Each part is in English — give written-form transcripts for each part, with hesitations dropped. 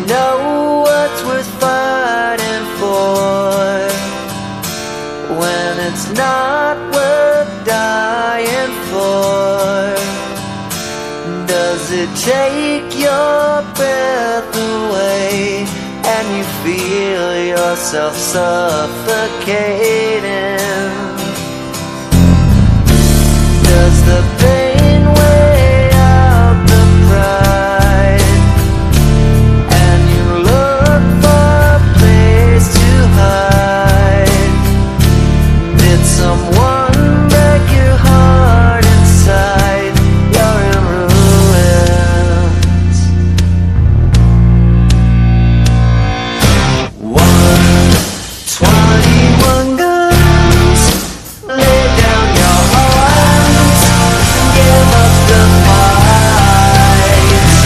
know what's worth fighting for when it's not worth dying for? Does it take your breath away and you feel yourself suffocating? Does the pain weigh out the pride and you look for a place to hide? Did someone break your heart inside? You're in ruins. 121 guns, lay down your arms, give up the fight.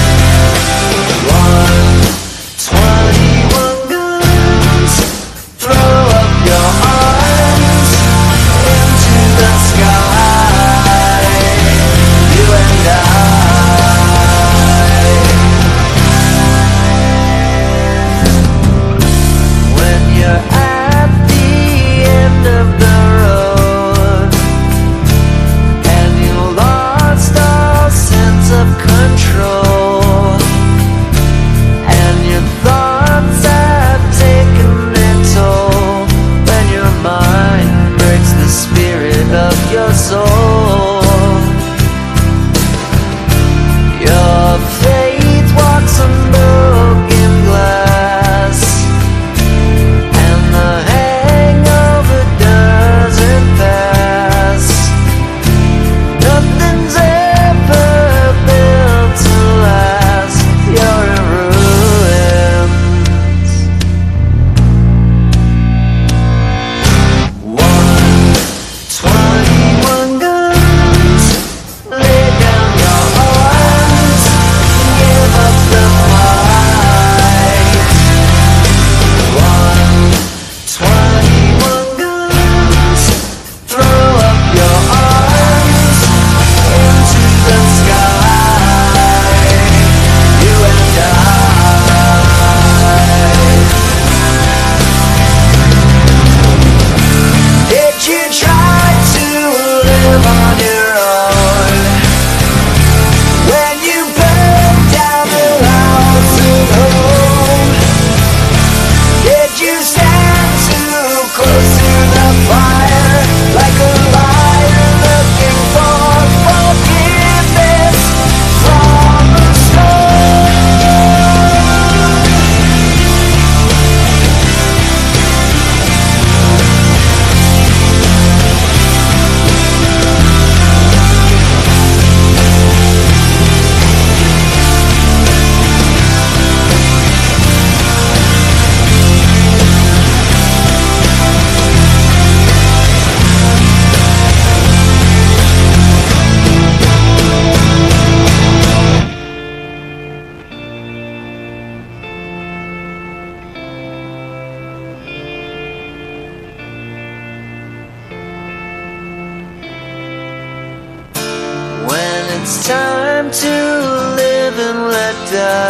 121 guns, throw up your arms into the sky, you and I. When you're at the end of the road and you lost all sense of control and your thoughts have taken their toll, when your mind breaks the spirit of your soul, your faith walks on broken glass and the hangover doesn't pass. Nothing's ever built to last. You're in ruins. 121 guns, lay down your arms, give up the fight. 121 guns, throw up your arms into the sky, you and I. Did you try to live on your own when you burned down the house at home? Did you stand too close to the fire like a liar looking for forgiveness from the storm? When it's time to live and let die,